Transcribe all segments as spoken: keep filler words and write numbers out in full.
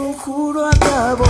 conjuro acabó.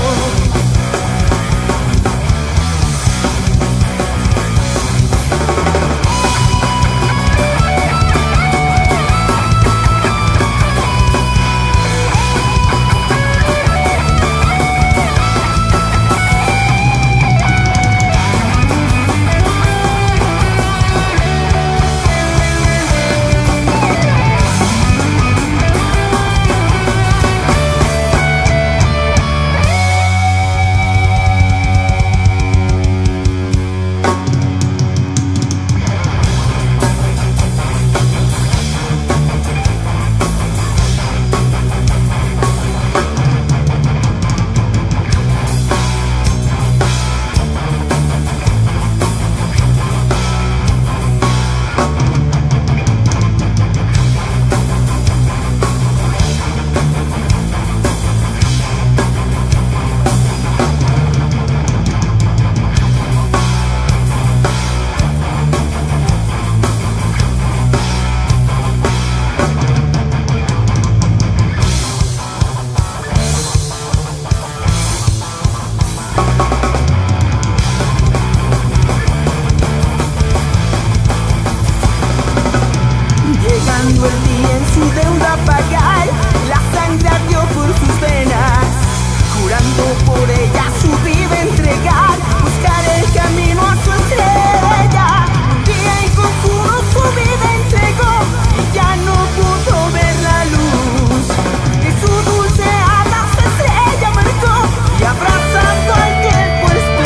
Llegando el día en su deuda pagar, la sangre ardió por sus venas, jurando por ella su vida entregar, buscar el camino a su estrella. Un día en conjuro su vida entregó y ya no pudo ver la luz, y su dulce alma su estrella marcó y abrazando al tiempo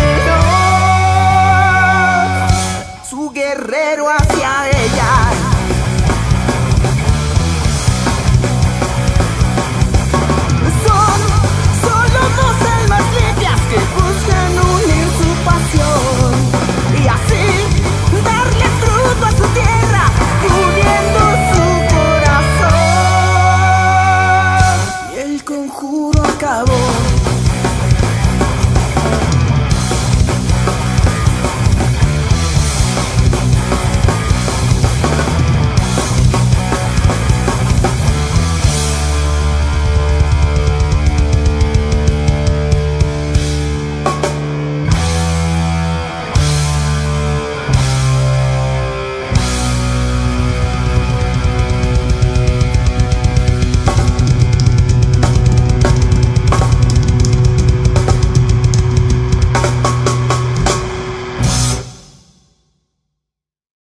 esperó su guerrero hacia ella. Acabó.